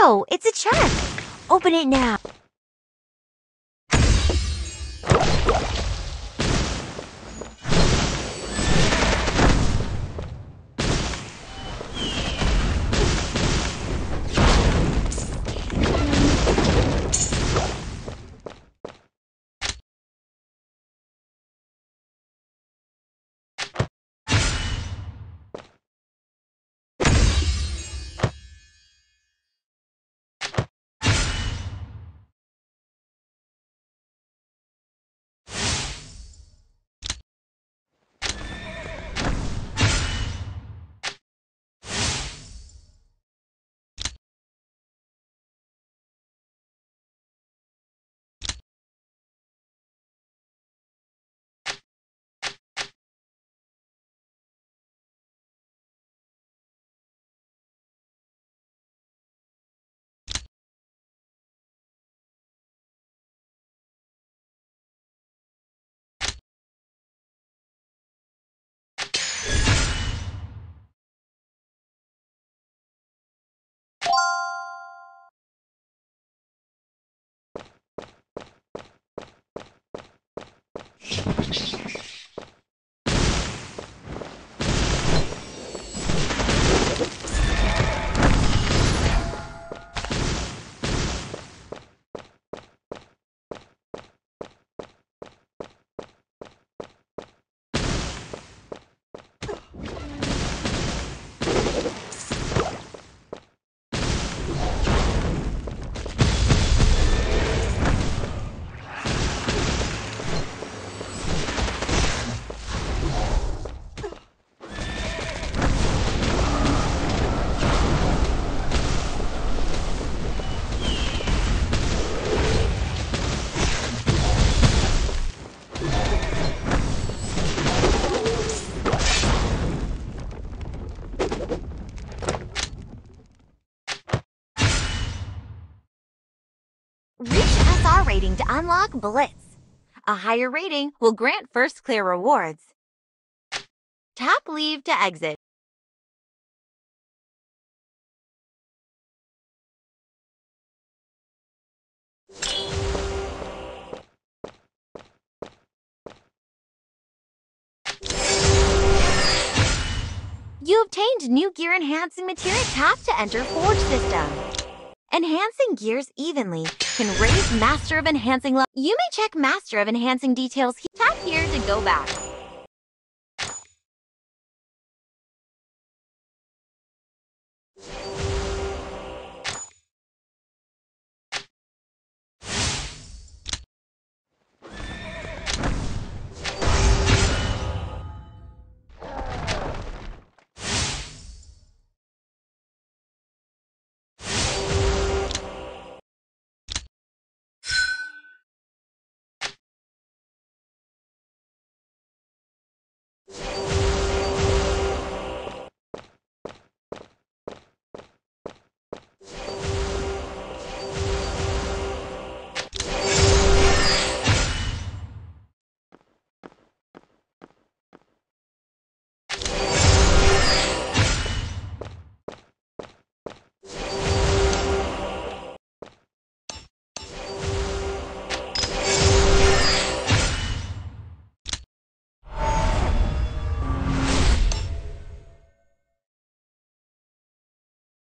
Wow, it's a chest! Open it now. Reach SR rating to unlock Blitz. A higher rating will grant first clear rewards. Tap leave to exit. You obtained new gear enhancing material. Tap to enter Forge System. Enhancing gears evenly can raise Master of Enhancing level. You may check Master of Enhancing details. Tap here to go back.